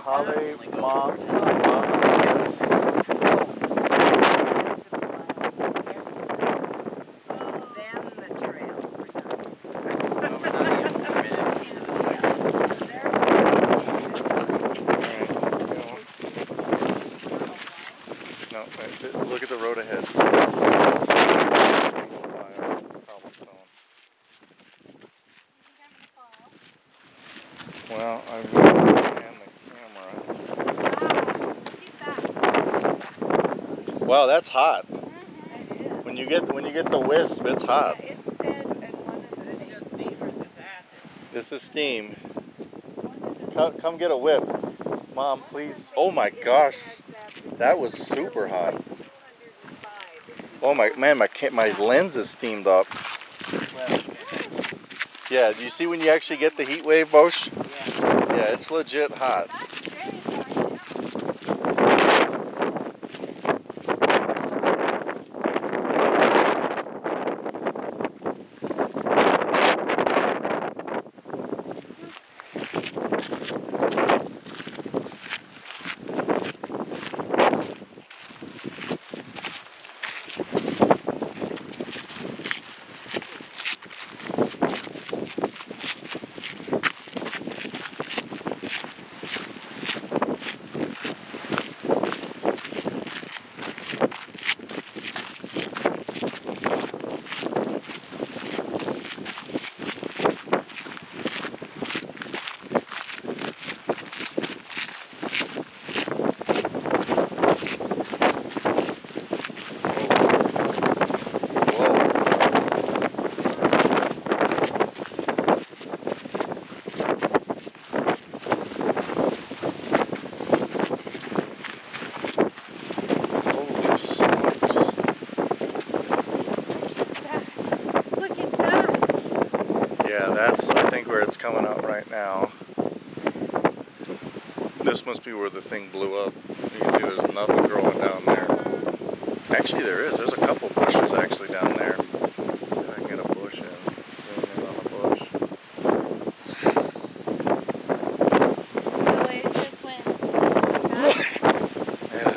Holly, Mom. No, look at the road ahead. Single file cobblestone. Well, I'm going to pan the camera. Wow, that's hot. When you get the wisp, it's hot. It said in one of the things. This is steam or is this acid? This is steam. Come get a whip. Mom, please. Oh my gosh. That was super hot. Oh my man, my lens is steamed up. Yeah, do you see when you actually get the heat wave, Bosch? Yeah, it's legit hot. Yeah, that's, I think, where it's coming out right now. This must be where the thing blew up. You can see there's nothing growing down there. Actually, there is. There's a couple bushes actually down there. See if I can get a bush in. Zoom in on a bush. The way it just went. Yeah.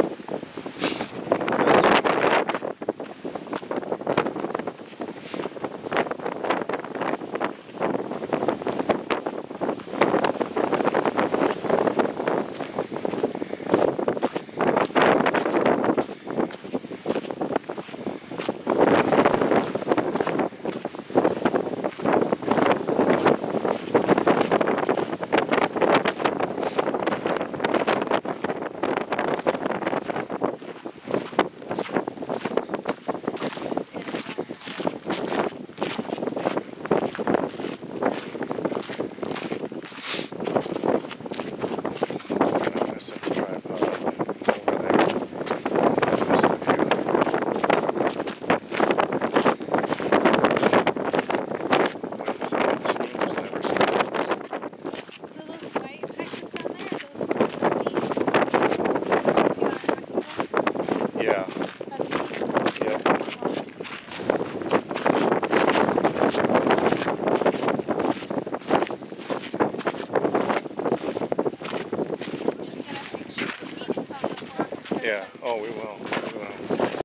Yeah. Yep. Yeah. Oh, we will.